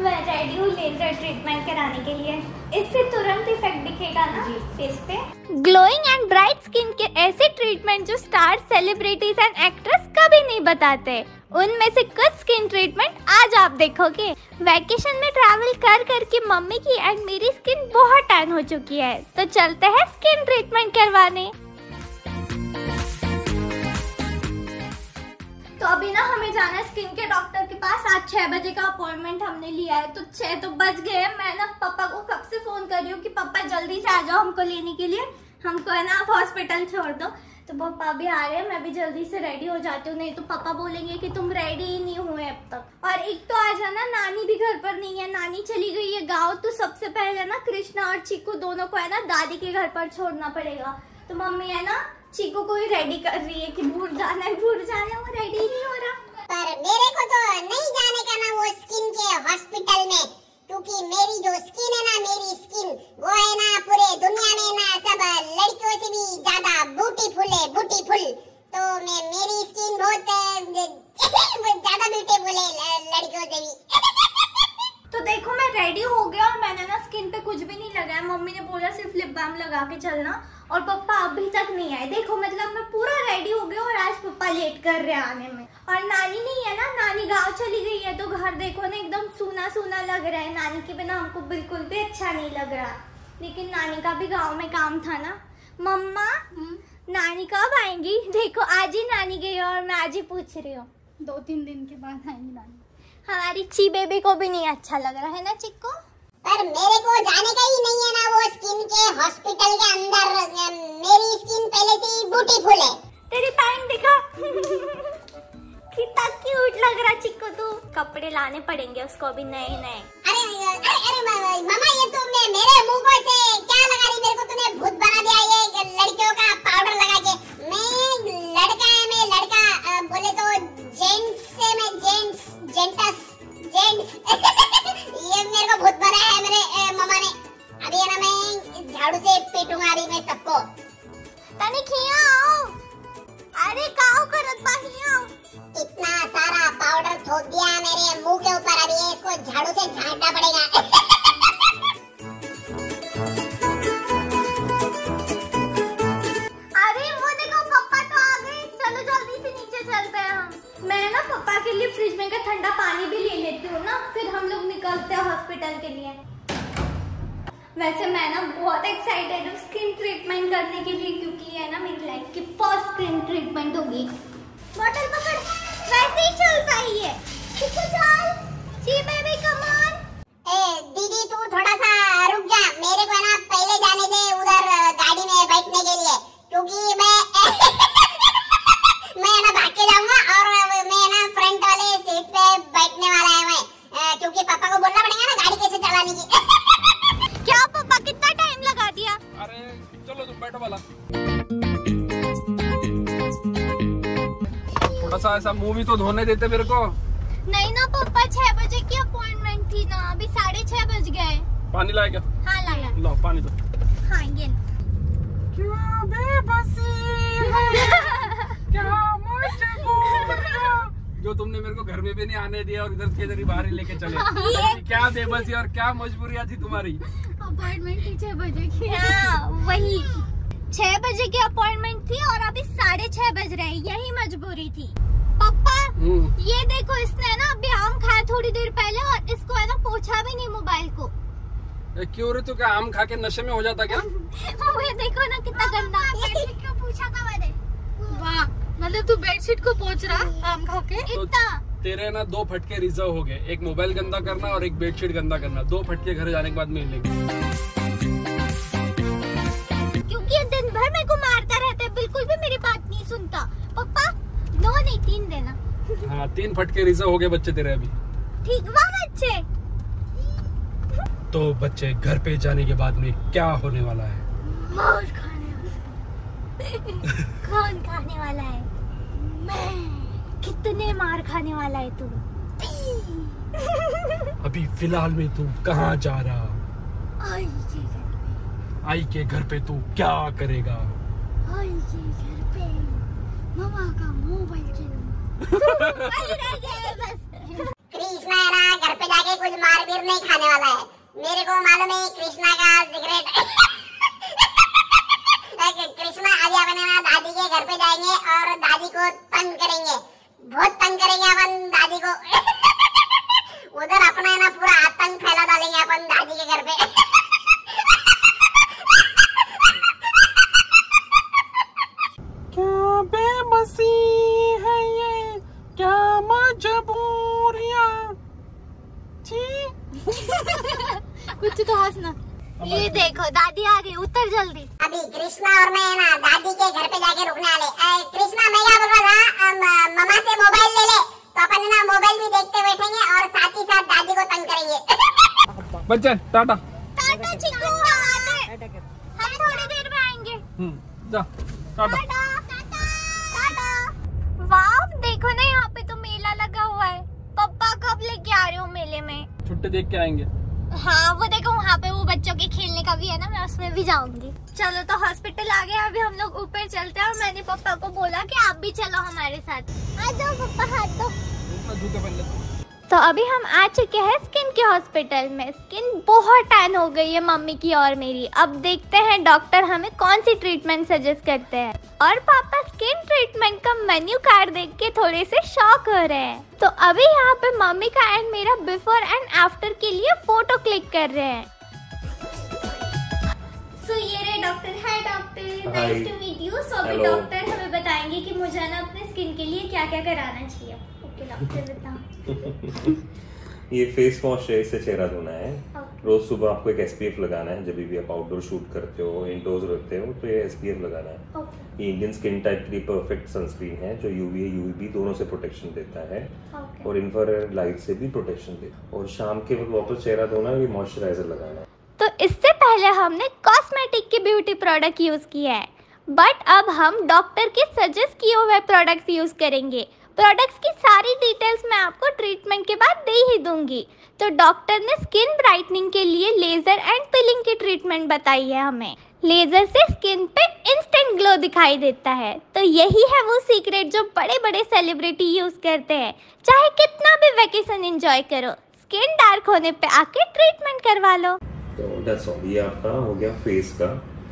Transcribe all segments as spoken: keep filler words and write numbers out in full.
मैं रेडी हूँ laser treatment कराने के लिए। इससे तुरंत इफेक्ट दिखेगा ना फेस पे। ग्लोइंग एंड ब्राइट स्किन के ऐसे ट्रीटमेंट जो स्टार, सेलिब्रिटीज एंड एक्ट्रेस कभी नहीं बताते, उनमें से कुछ स्किन ट्रीटमेंट आज आप देखोगे। वैकेशन में ट्रैवल कर कर के मम्मी की एंड मेरी स्किन बहुत टैन हो चुकी है, तो चलते हैं स्किन ट्रीटमेंट करवाने। तो अभी ना हमें जाना है स्किन के डॉक्टर के पास। आज छह बजे का अपॉइंटमेंट हमने लिया है, तो छह तो बज गए हैं। मैं ना पापा को कब से फोन कर रही हूँ कि पापा जल्दी से आ जाओ हमको लेने के लिए, हमको है ना आप हॉस्पिटल छोड़ दो। तो पापा भी आ रहे हैं, मैं भी जल्दी से रेडी हो जाती हूँ, नहीं तो पापा बोलेंगे कि तुम रेडी ही नहीं हुए अब तक। और एक तो आज है ना नानी भी घर पर नहीं है, नानी चली गई है गाँव। तो सबसे पहले ना कृष्णा और चीकू दोनों को है ना दादी के घर पर छोड़ना पड़ेगा। तो मम्मी है ना चीकू को ही रेडी कर रही है कि भूल जाना है भूल जाना है, वो रेडी नहीं हो रहा। पर मेरे को तो नहीं जाने का ना वो स्किन के हॉस्पिटल में, क्योंकि मेरी जो स्किन है ना, मेरी स्किन वो है ना पूरे दुनिया में ना सब लड़कियों से भी ज्यादा ब्यूटीफुल है, ब्यूटीफुल। तो मैं मेरी स्किन बहुत ज्यादा ब्यूटीफुल है लड़कियों से भी। तो देखो मैं रेडी हो गया और मैंने ना स्किन पे कुछ भी नहीं लगाया। मम्मी ने बोला सिर्फ लिप बाम लगा के चलना, और पापा अभी तक नहीं आए। देखो मतलब मैं पूरा रेडी हो गया और आज पापा लेट कर रहे हैं आने में। और नानी नहीं है ना, नानी गांव चली गई है, तो घर देखो ना एकदम सूना सूना लग रहा है। नानी के बिना हमको बिल्कुल भी अच्छा नहीं लग रहा, लेकिन नानी का भी गाँव में काम था ना। मम्मा नानी कब आएंगी? देखो आज ही नानी गई और मैं आज ही पूछ रही हूँ। दो तीन दिन के बाद आएंगी नानी। हमारी ची बेबी को भी नहीं अच्छा लग रहा है ना चिक्को। पर मेरे को जाने का ही नहीं है ना वो स्किन के हॉस्पिटल के अंदर। मेरी स्किन पहले से ही ब्यूटीफुल है। तेरी पैंट दिखा कितना क्यूट लग रहा चिक्को। तू कपड़े लाने पड़ेंगे उसको भी नए नए। अरे अरे अरे मामा ये तुमने मेरे मुंह को से क्या लगा रही? मेरे को तूने भूत बना दिया ये लड़कियों का पाउडर लगा के। मैं लड़का है, मैं लड़का बोले तो जेंट्स से मैं जेंट्स जेंटस जेंट्स ये मेरे को भूत बना है मेरे मामा ने। अभी है ना मैं झाड़ू से पीटूंगा अभी मैं सबको। तने खिया आओ। अरे काओ करत बाहिया आओ। इतना सारा पाउडर थोप दिया मेरे मुंह के ऊपर, अभी इसको झाड़ू से झाड़ना पड़ेगा। अरे वो देखो पापा तो आ गए, चलो जल्दी से नीचे चलते हैं हम। मैं ना पापा के लिए फ्रिज में का ठंडा पानी भी ले लेती हूँ ना, फिर हम लोग निकलते हैं हॉस्पिटल के लिए। वैसे मैं ना बहुत एक्साइटेड हूँ स्किन ट्रीटमेंट करने के लिए, क्योंकि ये है ना मेरी लाइफ की फर्स्ट स्किन ट्रीटमेंट होगी। बॉटल पकड़, वैसे ही चल पाई है। कितना चल, ची बेबी कम ऑन। ए दीदी तू थोड़ा सा रुक जा, मेरे को ना पहले जाने दे उधर गाड़ी में बैठने के लिए, क्योंकि मैं मैं ना भाग के जाऊंगा और मैं ना फ्रंट वाले सीट पे बैठने वाला है मैं, क्योंकि पापा को बोलना पड़ेगा ना गाड़ी कैसे चलाने की। क्या पापा कितना टाइम लगा दिया? अरे चलो तुम बैठो वाला। थोड़ा सा ऐसा मुंह भी तो धोने देते मेरे को। नहीं ना पापा, छह बजे की अपॉइंटमेंट थी ना, अभी साढ़े छह बज गए। पानी लाए क्या? हाँ लाया। लो पानी दो। हाँ ये क्या बेबसी क्या जो तुमने मेरे को घर में भी नहीं आने दिया और इधर के इधर ही बाहर ही लेके चले। क्या बेबसी और क्या मजबूरियाँ थी तुम्हारी? अपॉइंटमेंट थी छह बजे की। हाँ वही, छह बजे की अपॉइंटमेंट थी और अभी साढ़े छह बज रहे, यही मजबूरी थी। पापा ये देखो, इसने ना अभी आम खाया थोड़ी देर पहले और इसको है ना पोछा भी नहीं मोबाइल को। ए, क्यों रे, तू क्या आम खा के नशे में हो जाता क्या? वो देखो ना कितना गंदा। बेडशीट क्यों पूछा था मैंने? वाह, मतलब तू बेडशीट को पोंछ रहा आम खा के? तो इतना तेरे ना दो फटके रिजर्व हो गए, एक मोबाइल गंदा करना और एक बेडशीट गंदा करना। दो फटके घर जाने के बाद मिल लेंगे, क्योंकि ये दिन भर मेरे को मारता रहता है, बिल्कुल भी मेरी बात नहीं सुनता। पापा दो नहीं तीन देना। हाँ तीन फटके रिजर्व हो गए बच्चे तेरे अभी। ठीक वाह बच्चे। तो बच्चे घर पे जाने के बाद में क्या होने वाला है? मार खाने वाला। कौन खाने वाला है? मैं। कितने मार खाने वाला है तू? अभी फिलहाल में तू कहाँ जा रहा? आई के घर पे। आई के घर पे तू क्या करेगा? आई के घर पे मामा का मोबाइल खेलूंगा। कृष्णा है ना घर पे जाके कुछ मार भी सिर नहीं खाने वाला है। मेरे को मालूम है कृष्णा का सिगरेट। कृष्णा अभी अपन ना दादी के घर पे जाएंगे और दादी को तंग करेंगे, बहुत तंग करेंगे अपन दादी को। उधर अपना है ना पूरा आतंक फैला डालेंगे अपन दादी के घर पे। क्या बेबसी है ये, क्या मजबूरियां जी। कुछ तो हंसना। ये देखो दादी आ गई, उतर जल्दी। अभी कृष्णा और मैं ना दादी के घर पे जाके रुकने वाले। कृष्णा मैं क्या बोल रहा था, मम्मा से मोबाइल ले ले तो अपन ना मोबाइल भी देखते बैठेंगे और साथ ही साथ दादी को तंग करेंगे। बच्चे टाटा टाटा चिक्कू, हम थोड़ी देर में आएंगे। हम्म जा टाटा। वाह देखो ना यहाँ पे तो मेला लगा हुआ है। पापा कब लेके आ रहे हो मेले में? छुट्टी देख के आएंगे। हाँ वो देखो वहाँ पे वो बच्चों के खेलने का भी है ना, मैं उसमें भी जाऊंगी। चलो तो हॉस्पिटल आ गए, अभी हम लोग ऊपर चलते हैं और मैंने पापा को बोला कि आप भी चलो हमारे साथ। आ जाओ पापा, हाथ दो। जूते पहन ले। तो अभी हम आ चुके हैं स्किन के हॉस्पिटल में। स्किन बहुत टैन हो गई है मम्मी की और मेरी। अब देखते हैं डॉक्टर हमें कौन सी ट्रीटमेंट सजेस्ट करते हैं। और पापा स्किन ट्रीटमेंट का मेन्यू कार्ड देख के थोड़े से शॉक हो रहे हैं। तो अभी यहाँ पे मम्मी का एंड मेरा बिफोर एंड आफ्टर के लिए फोटो क्लिक कर रहे हैं। सो ये रहे doctor. Hi doctor, nice to meet you. So अभी डॉक्टर हमें बताएंगे कि मुझे ना अपने स्किन के लिए क्या क्या कराना चाहिए। ओके डॉक्टर बताओ। ये फेस वॉश है, इससे चेहरा धोना है। okay. रोज सुबह आपको एक एसपीएफ लगाना है। जब भी आप आउटडोर शूट करते हो, इंडोर्स रहते हो तो ये एसपीएफ लगाना है। okay. ये इंडियन स्किन टाइप के लिए परफेक्ट सनस्क्रीन है जो यूवी यूवीबी दोनों से प्रोटेक्शन देता है। okay. और इंफ्रारेड लाइट से भी प्रोटेक्शन देता है। और शाम के वक्त वापस चेहरा धोना है, ये मॉइस्चराइजर लगाना है। तो इससे पहले हमने कॉस्मेटिक के ब्यूटी प्रोडक्ट यूज किया है, बट अब हम डॉक्टर के सजेस्ट किए हुए प्रोडक्ट्स यूज करेंगे। प्रोडक्ट्स की सारी डिटेल्स मैं आपको ट्रीटमेंट के बाद दे ही दूंगी। तो डॉक्टर ने स्किन ब्राइटनिंग के लिए लेजर एंड पिलिंग की ट्रीटमेंट बताई है हमें। लेजर से स्किन पे इंस्टेंट ग्लो दिखाई देता है। तो यही है वो सीक्रेट जो बड़े बड़े सेलिब्रिटी यूज करते हैं। चाहे कितना भी वेकेशन एंजॉय करो, स्किन डार्क होने पे आके ट्रीटमेंट करवा लो। तो दैट्स ऑल। ये आपका हो गया फेस का।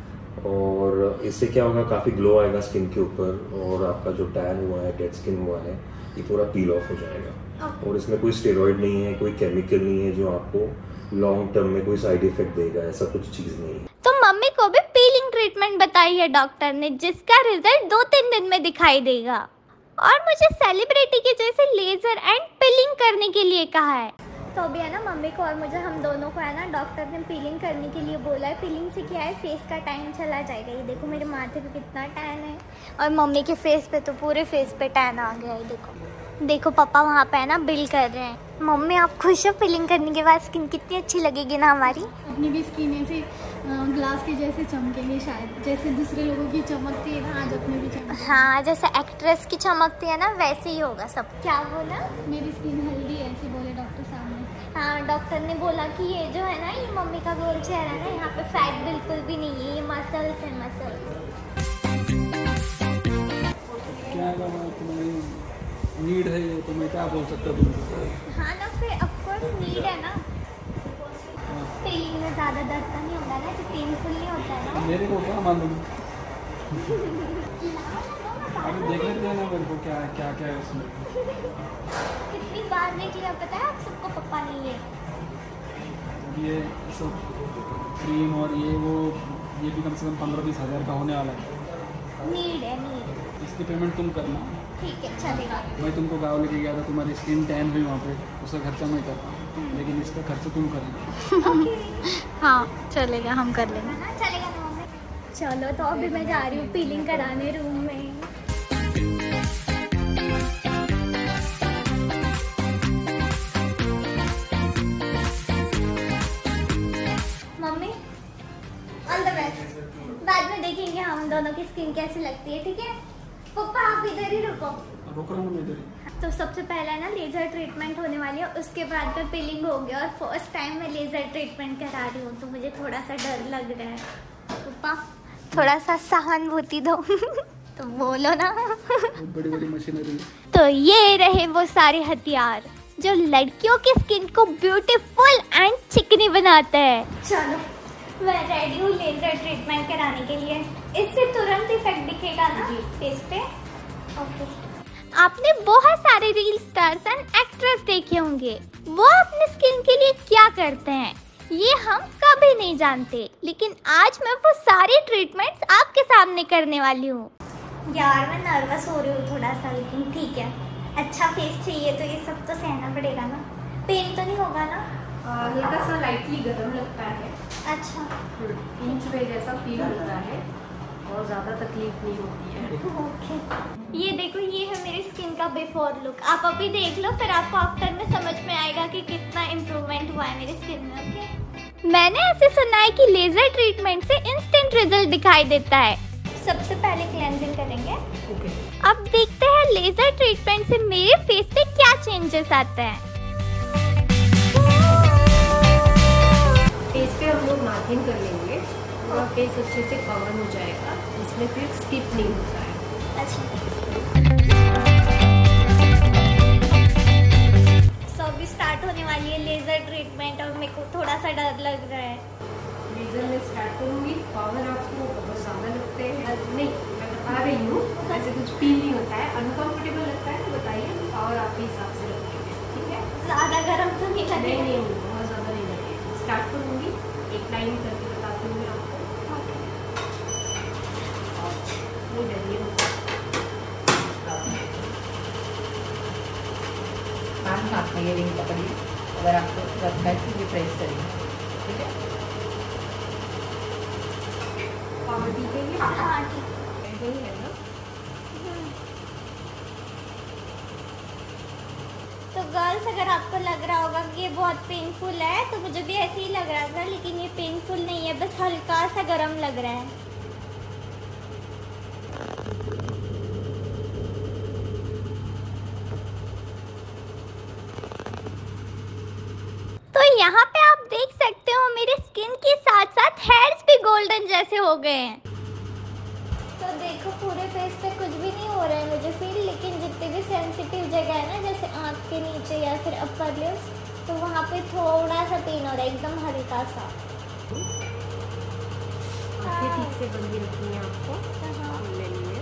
और इससे क्या होगा, काफ़ी ग्लो आएगा स्किन के ऊपर और आपका जो टैन हुआ है, डेड स्किन हुआ है, ये पूरा पील ऑफ हो जाएगा। okay. और इसमें कोई स्टेरॉइड नहीं है, कोई केमिकल नहीं है जो आपको लॉन्ग टर्म में कोई साइड इफेक्ट देगा, ऐसा कुछ चीज़ नहीं है। तो मम्मी को भी पीलिंग ट्रीटमेंट बताई है डॉक्टर ने, जिसका रिजल्ट दो तीन दिन में दिखाई देगा। और मुझे सेलिब्रिटी के जैसे लेजर एंड पिलिंग करने के लिए कहा है। तो अभी है ना मम्मी को और मुझे, हम दोनों को है ना डॉक्टर ने पीलिंग करने के लिए बोला है। पीलिंग से क्या है, फेस का टैन चला जाएगा। ये देखो मेरे माथे पे कितना टैन है और मम्मी के फेस पे तो पूरे फेस पे टैन आ गया है। देखो देखो पापा वहाँ पे है ना बिल कर रहे हैं। मम्मी आप खुश हो पीलिंग करने के बाद? स्किन कितनी अच्छी लगेगी ना हमारी। अपनी भी स्किन ऐसे ग्लास के जैसे चमकेंगे शायद, जैसे दूसरे लोगों की चमकती है ना, आज अपने भी चमक। हाँ जैसे एक्ट्रेस की चमकती है ना, वैसे ही होगा सब। क्या बोला? मेरी स्किन हेल्दी है ऐसे बोले डॉक्टर साहब ने। हाँ डॉक्टर ने बोला कि ये जो है ना, ये मम्मी का गोल चेहरा है ना, यहाँ पे फैट बिल्कुल भी नहीं है, ये मसल्स है मसल्स। क्या तुम्हारी नीड है ये, तो मैं क्या बोल सकता हूँ तुमको। हाँ ना फिर ऑफ कोर्स नीड है ना। पीलिंग में ज़्यादा दर्द तो नहीं होता ना, पेनफुल नहीं होता है ना। मेरे को क्या मालूम। अभी देखने देना मेरे को क्या क्या क्या है उसमें। कितनी बार देख लिया पता है आप सबको पप्पा ने। ये ये सब क्रीम और ये वो, ये भी कम से कम पंद्रह बीस हज़ार का होने वाला है। नीड है नीड। इसकी पेमेंट तुम करना। ठीक है चलेगा। मैं तुमको गाँव लेके गया था, तुम्हारी स्किन टैन हुई वहाँ पे, उसका खर्चा मैं करता हूँ, लेकिन इसका खर्चा तुम करना। हाँ चलेगा, हम कर लेंगे। हाँ चलेगा ना मम्मी। चलो तो अभी मैं जा रही हूँ पीलिंग कराने रूम में। Mummy all the best. बाद में देखेंगे हम दोनों की स्किन कैसी लगती है, ठीक है? पापा आप इधर ही रुको। रुक रहा हूँ मैं इधर ही। तो सबसे पहला ना लेजर ट्रीटमेंट होने वाली है, उसके बाद में पीलिंग हो गया और फर्स्ट टाइम मैं लेजर ट्रीटमेंट करा रही हूँ, तो मुझे थोड़ा सा डर लग रहा है। पापा थोड़ा सा सहानुभूति दो। तो बोलो ना। बहुत बड़ी बड़ी मशीनरी। तो ये रहे वो सारे हथियार जो लड़कियों की स्किन को ब्यूटीफुल एंड चिकनी बनाता है। चलो मैं रेडी हूँ लेजर ट्रीटमेंट कराने के लिए। इससे तुरंत इफेक्ट दिखेगा ना फेस पे? ओके। आपने बहुत सारे रील स्टार्स एंड एक्ट्रेस देखे होंगे, वो अपनी स्किन के लिए क्या करते हैं ये हम कभी नहीं जानते, लेकिन आज मैं वो सारी ट्रीटमेंट्स आपके सामने करने वाली हूँ। यार मैं नर्वस हो रही हूँ थोड़ा सा, लेकिन ठीक है, अच्छा फेस चाहिए तो ये सब तो सहना पड़ेगा ना। पेन तो नहीं होगा ना? हल्का सा लाइटली गर्म लगता है। अच्छा, इंच पे जैसा फील होता है और ज़्यादा तकलीफ नहीं होती है। ओके। ये देखो, ये है मेरी स्किन का बिफोर लुक। आप अभी देख लो, फिर आपको आफ्टर में समझ में आएगा कि कितना इम्प्रूवमेंट हुआ है मेरी स्किन में। ओके। मैंने ऐसे सुना है कि लेजर ट्रीटमेंट से इंस्टेंट रिजल्ट दिखाई देता है। सबसे पहले क्लेंजिंग करेंगे। ओके। अब देखते हैं लेजर ट्रीटमेंट से मेरे फेस पे क्या चेंजेस आते हैं। फेस पे हम लोग मार्किंग कर लेंगे, पूरा फेस अच्छे से कवर हो जाएगा, इसमें फिर स्किप नहीं होता है। अच्छा, सो अभी स्टार्ट होने वाली है लेजर ट्रीटमेंट और मेरे को थोड़ा सा डर लग रहा है। लेजर में स्टार्ट करूँगी। पावर आपको बहुत ज़्यादा लगते हैं? नहीं, मैं बता रही हूँ, ऐसे कुछ फील नहीं होता है। अनकम्फर्टेबल लगता है तो बताइए, पावर आपके हिसाब से रखेंगे, ठीक है? ज़्यादा गर्म तो नहीं नहीं लगेगा? नहीं, बहुत ज़्यादा नहीं लगेगा। स्टार्ट करूँगी, एक लाइन करके बताती हूँ मैं आपको। नहीं डरिए, हाथ हाथ में ये रिंग पकड़िए, अगर आपको लगता है कि ये प्रेस करिए, ठीक है? पावर ठीक है ये? हाँ ठीक वही है ना? तो गर्ल्स, अगर आपको लग रहा होगा कि ये बहुत पेनफुल है, तो मुझे भी ऐसे ही लग रहा था, लेकिन ये पेनफुल नहीं है, बस हल्का सा गरम लग रहा है। तो यहाँ पे आप देख सकते हो मेरे स्किन के साथ साथ हेयर्स भी गोल्डन जैसे हो गए हैं। तो देखो, पूरे फेस पे कुछ भी नहीं हो रहा है मुझे फील, लेकिन जितनी भी सेंसिटिव जगह है ना, जैसे आँख के नीचे या फिर अपर लिप्स, तो वहाँ पे थोड़ा सा पेन हो रहा है, एकदम हल्का सा। आँखें ठीक से बंदी रखनी है आपको। हाँ। ले लिए।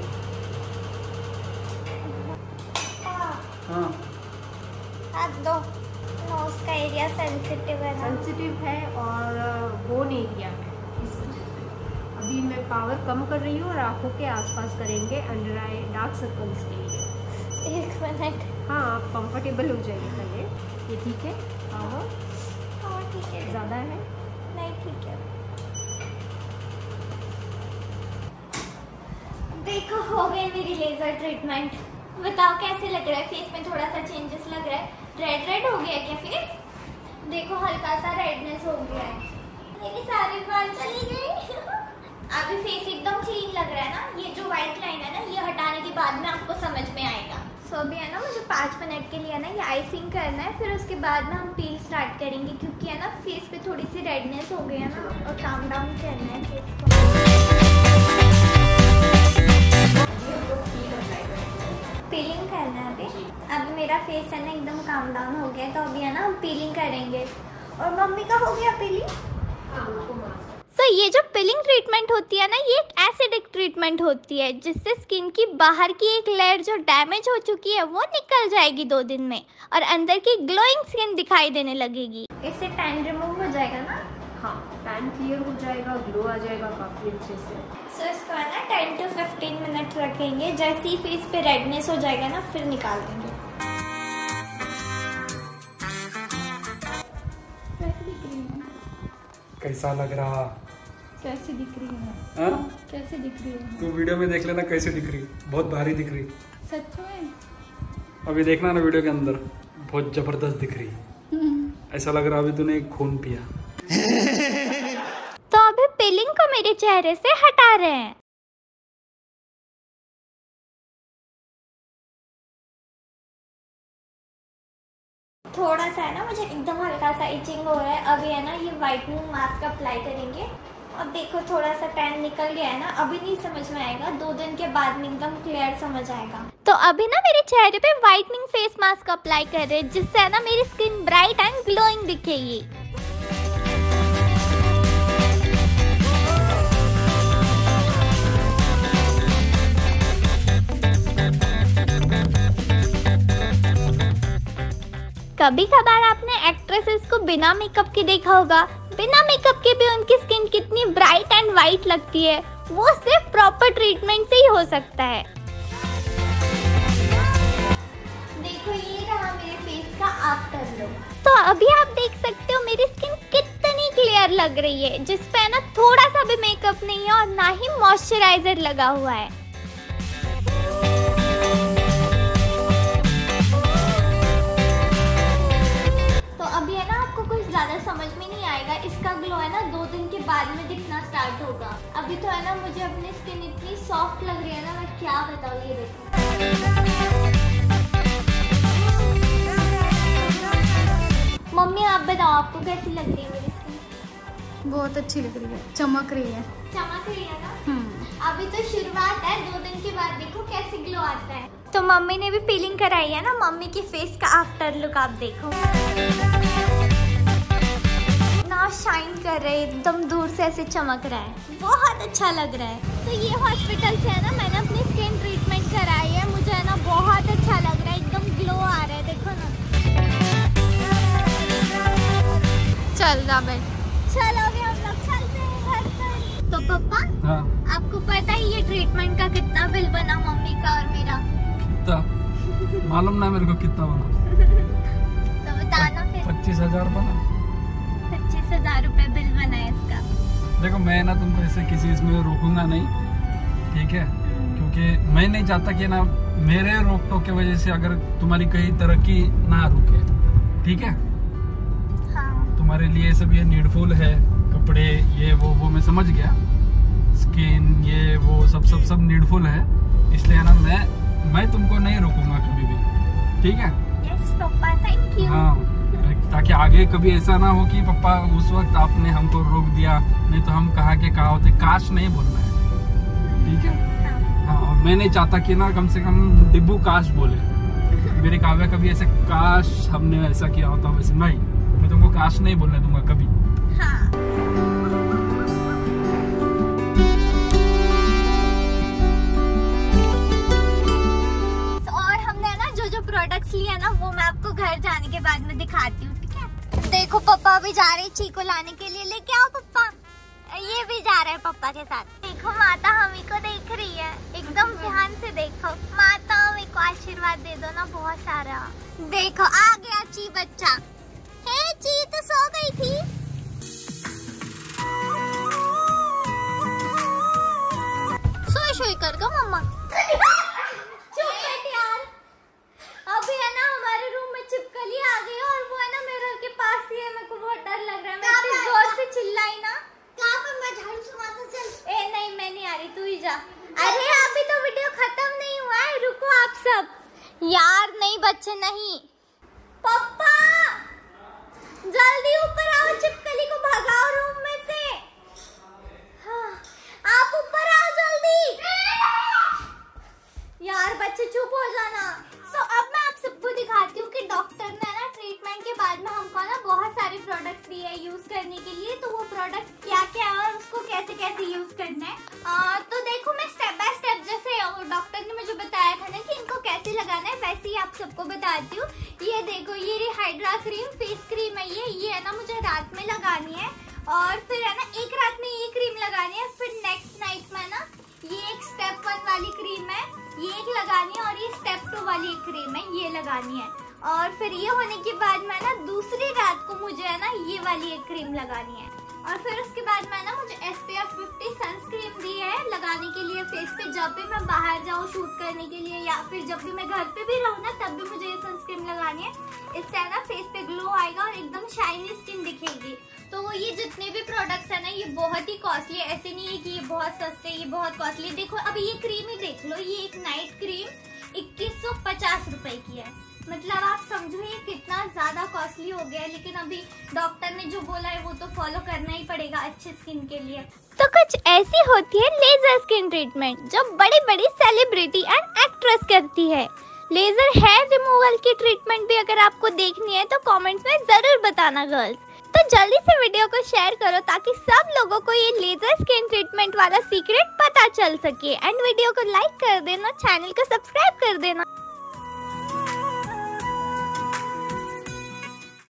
हाँ हाथ दो। नोज का एरिया सेंसिटिव है ना? सेंसिटिव है और बोन एरिया है, इस वजह से अभी मैं पावर कम कर रही हूँ और आँखों के आसपास करेंगे अंडर आई डार्क सर्कल्स के लिए। एक मिनट। हाँ, आप कंफर्टेबल हो जाइए पहले। ये ठीक है? पावर हाँ ठीक है। ज़्यादा है? नहीं ठीक है। देखो, हो गई मेरी लेजर ट्रीटमेंट। बताओ कैसे लग रहा है? फेस में थोड़ा सा चेंजेस लग रहा है। रेड रेड हो गया क्या फेस? देखो, हल्का सा रेडनेस हो गया है। मेरी सारी बाल चली गई। अभी फेस एकदम क्लीन लग रहा है ना? ये जो व्हाइट लाइन है ना, ये हटाने के बाद में आपको समझ में आएगा। सो अभी है ना, मुझे पाँच मिनट के लिए ना ये आइसिंग करना है, फिर उसके बाद ना हम पील स्टार्ट करेंगे, क्योंकि है ना फेस पे थोड़ी सी रेडनेस हो गई है ना, और काम डाउन करना है फेस को। पीलिंग करना है अभी। अभी मेरा फेस है ना एकदम काम डाउन हो गया है, तो अभी है ना हम पीलिंग करेंगे। और मम्मी का हो गया पीलिंग? सो so, ये जो पिलिंग ट्रीटमेंट होती है ना, ये एक एसिडिक ट्रीटमेंट होती है, जिससे स्किन की बाहर की एक लेयर जो डैमेज हो चुकी है वो निकल जाएगी दो दिन में, और अंदर की ग्लोइंग स्किन दिखाई देने लगेगी। इससे टैन रिमूव हो जाएगा ना? हाँ, टैन क्लियर हो जाएगा, ग्लो आ जाएगा काफ़ी अच्छे से। सो so, इसको है ना टेन टू फिफ्टीन मिनट रखेंगे। जैसे ही फेस पे रेडनेस हो जाएगा ना, फिर निकाल देंगे। कैसा लग रहा? कैसे दिख रही है? हाँ? कैसे दिख रही है? तू वीडियो में देख लेना कैसे दिख रही, बहुत भारी दिख रही। सच में? अभी देखना ना वीडियो के अंदर, बहुत जबरदस्त दिख रही। ऐसा लग रहा अभी तूने खून पिया। तो अभी पिलिंग को मेरे चेहरे से हटा रहे हैं। थोड़ा सा है ना, मुझे एकदम हल्का सा इचिंग हो रहा है। अभी है ना ये व्हाइटनिंग मास्क अप्लाई करेंगे। अब देखो थोड़ा सा टैन निकल गया है ना, अभी नहीं समझ में आएगा, दो दिन के बाद में एकदम क्लियर समझ आएगा। तो अभी ना मेरे चेहरे पे वाइटनिंग फेस मास्क अप्लाई कर रहे हैं, जिससे ना मेरी स्किन ब्राइट एंड ग्लोइंग दिखेगी। कभी कभार आपने एक्ट्रेसेस को बिना मेकअप के देखा होगा। बिना मेकअप के भी उनकी स्किन कितनी ब्राइट एंड वाइट लगती है, वो सिर्फ प्रॉपर ट्रीटमेंट से ही हो सकता है। देखो ये रहा मेरे फेस का आफ्टर लुक। तो अभी आप देख सकते हो मेरी स्किन कितनी क्लियर लग रही है, जिसपे ना थोड़ा सा भी मेकअप नहीं है और ना ही मॉइस्चराइजर लगा हुआ है। ज्यादा समझ में नहीं आएगा, इसका ग्लो है ना दो दिन के बाद में दिखना स्टार्ट होगा। अभी तो है ना मुझे अपनी स्किन इतनी सॉफ्ट लग रही है ना, मैं क्या बताऊँ। ये देखो मम्मी आप बताओ आपको कैसी लग रही है मेरी स्किन? बहुत अच्छी लग रही है, चमक रही है। चमक रही है ना। अभी तो शुरुआत है, दो दिन के बाद देखो कैसे ग्लो आता है। तो मम्मी ने भी पीलिंग कराई है ना, मम्मी के फेस का आफ्टर लुक आप देखो, शाइन कर रहे हैं, एकदम दूर से ऐसे चमक रहा है, बहुत अच्छा लग रहा है। तो ये हॉस्पिटल से है ना मैंने अपनी स्किन ट्रीटमेंट कराई है, मुझे है ना बहुत अच्छा लग रहा है, एकदम ग्लो आ रहा है, देखो ना। चल जा बेट, चलो अभी हम लोग चलते हैं घर पर। तो पापा हाँ। आपको पता है ये ट्रीटमेंट का कितना बिल बना मम्मी का और मेरा? कितना मालूम ना मेरे को कितना बना। तो बताना फिर। पच्चीस हजार बना। पच्चीस हजार रूपए बिल बना है इसका। देखो मैं ना तुमको ऐसे किसी इसमें रोकूंगा नहीं, ठीक है, क्योंकि मैं नहीं चाहता कि ना मेरे रोक टोक की वजह से अगर तुम्हारी कहीं तरक्की ना रुके, ठीक है। हाँ। तुम्हारे लिए सब ये नीडफुल है, कपड़े ये वो वो मैं समझ गया, स्किन ये वो सब सब सब नीडफुल है, इसलिए ना मैं मैं तुमको नहीं रोकूंगा कभी भी, ठीक है। Yes papa, thank you. हाँ, ताकि आगे कभी ऐसा ना हो कि पापा उस वक्त आपने हमको रोक दिया, नहीं तो हम कहा के कहा होते। काश नहीं बोलना है, ठीक है। हाँ, और मैं नहीं चाहता कि ना कम से कम डिब्बू काश बोले। मेरे काव्या कभी ऐसे काश हमने ऐसा किया होता, वैसे नहीं, मैं तुमको काश नहीं बोलने दूंगा कभी। हाँ। और हमने ना जो जो प्रोडक्ट्स लिए ना वो मैं आपको घर जाने के बाद में दिखाती हूँ, ठीक है। देखो पापा भी जा रहे चीको लाने के लिए, लेके आओ पापा। ये भी जा रहे हैं पापा के साथ। देखो माता हमी को देख रही है, एकदम ध्यान से देखो। माता हमी को आशीर्वाद दे दो ना बहुत सारा। देखो आ गया ची बच्चा। हे ची तो सो गई थी। सोई सोई कर गो मम्मा। चुप बैठ यार। अभी है ना हमारे रूम में छिपकली आ गई और वो है ना मिरर के पास ही है, मेरे को बहुत डर लग रहा है। मैं इतनी जोर से चिल्लाई ना। कहाँ पर मैं झाड़ू सुनाता चल। ए नहीं मैं नहीं आ रही, तू ही जा। अरे अभी तो वीडियो खत्म नहीं हुआ है, रुको आप सब। यार नहीं बच्चे नहीं। पापा जल्दी ऊपर आओ, छिपकली को भगाओ रूम में से। हाँ, आप ऊपर आओ जल्दी। यार बच्चे चुप हो जाना। सो so, अब मैं आप सबको दिखाती हूँ कि डॉक्टर ने ना ट्रीटमेंट के बाद में हमको ना बहुत सारे प्रोडक्ट्स दिए हैं यूज करने के लिए। तो वो प्रोडक्ट क्या क्या है और उसको कैसे कैसे यूज करना है। आ, तो देखो मैं स्टेप बाय स्टेप, जैसे डॉक्टर ने मुझे बताया था ना कि इनको कैसे लगाना है, वैसे ही आप सबको बताती हूँ। ये देखो ये रही हाइड्रा क्रीम, फेस क्रीम है ये ये है ना मुझे रात में लगानी है, और फिर है ना एक रात में ये क्रीम लगानी है, फिर नेक्स्ट नाइट में ना ये एक स्टेप वन वाली क्रीम है ये एक लगानी है, और ये स्टेप टू वाली एक क्रीम है ये लगानी है, और फिर ये होने के बाद में ना दूसरी रात को मुझे है ना ये वाली एक क्रीम लगानी है, और फिर उसके बाद में ना मुझे S P F fifty sunscreen दी है लगाने के लिए फेस पे, जब भी मैं बाहर जाऊँ शूट करने के लिए या फिर जब भी मैं घर पे भी रहूँ ना तब भी मुझे ये सनस्क्रीन लगानी है। इससे ना फेस पे ग्लो आएगा और एकदम शाइनी स्किन दिखेगी। तो ये जितने भी प्रोडक्ट्स है ना ये बहुत ही कॉस्टली है, ऐसे नहीं है कि ये बहुत सस्ते ये बहुत कॉस्टली। देखो अभी ये क्रीम ही देख लो, ये एक नाइट क्रीम इक्कीस सौ पचास रुपए की है, मतलब आप समझो ये कितना ज्यादा कॉस्टली कॉस्टली हो गया है, लेकिन अभी डॉक्टर ने जो बोला है वो तो फॉलो करना ही पड़ेगा अच्छे स्किन के लिए। तो कुछ ऐसी होती है लेजर स्किन ट्रीटमेंट जो बड़ी बड़ी सेलिब्रिटी एंड एक्ट्रेस करती है। लेजर हेयर रिमूवल की ट्रीटमेंट भी अगर आपको देखनी है तो कमेंट्स में जरूर बताना गर्ल्स। तो जल्दी से वीडियो को शेयर करो ताकि सब लोगों को ये लेजर स्किन ट्रीटमेंट वाला सीक्रेट पता चल सके। एंड वीडियो को लाइक कर देना, चैनल को सब्सक्राइब कर देना।